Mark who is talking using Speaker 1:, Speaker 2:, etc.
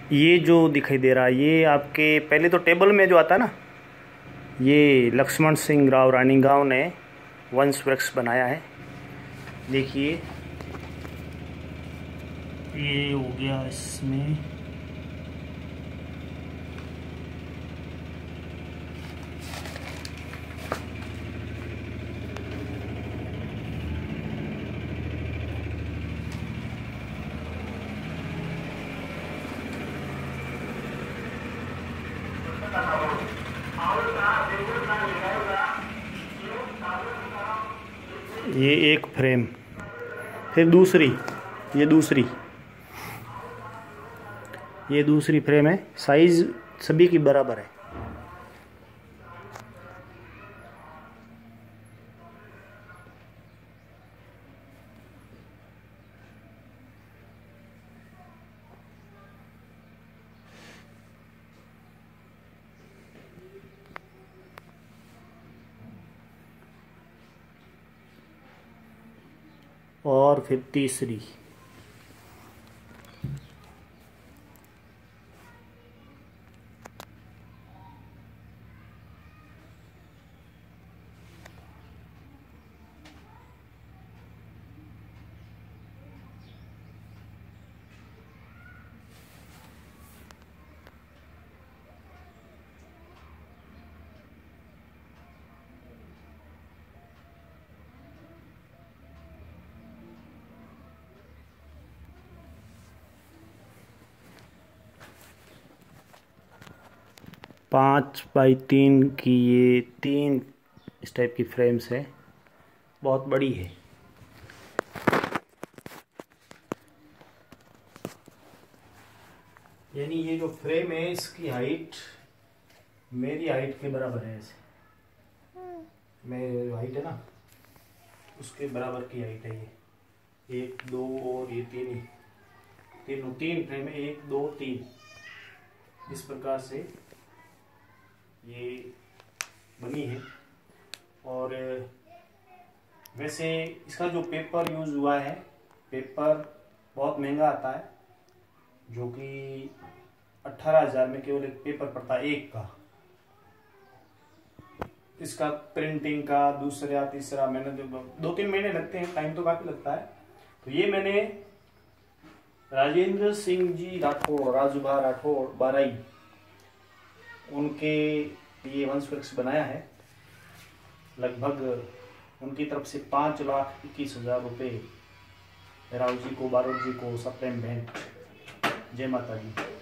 Speaker 1: ये जो दिखाई दे रहा है ये आपके पहले तो टेबल में जो आता है ना, ये लक्ष्मण सिंह राव रानीगांव ने वंश वृक्ष बनाया है। देखिए ये हो गया इसमें। ये एक फ्रेम, फिर दूसरी, ये दूसरी फ्रेम है। साइज सभी की बराबर है। और फिर तीसरी। पाँच बाई 3 की ये 3 इस टाइप की फ्रेम्स है, बहुत बड़ी है। यानी ये जो फ्रेम है इसकी हाइट मेरी हाइट के बराबर है। ऐसे मेरी हाइट है ना, उसके बराबर की हाइट है ये। 1 2 और ये 3 फ्रेम है। 1 2 3 इस प्रकार से ये बनी है। और वैसे इसका जो पेपर यूज हुआ है, पेपर बहुत महंगा आता है, जो कि 18,000 में केवल एक पेपर पड़ता है, एक का। इसका प्रिंटिंग का दूसरा तीसरा मैंने 2-3 महीने लगते हैं, टाइम तो काफी लगता है। तो ये मैंने राजेंद्र सिंह जी राठौड़, राजूभा राठौड़ बाराई, उनके ये वंश वृक्ष बनाया है। लगभग उनकी तरफ से 5,21,000 रुपये राव जी को, बारोट जी को सप्रेम भेंट। जय माता जी।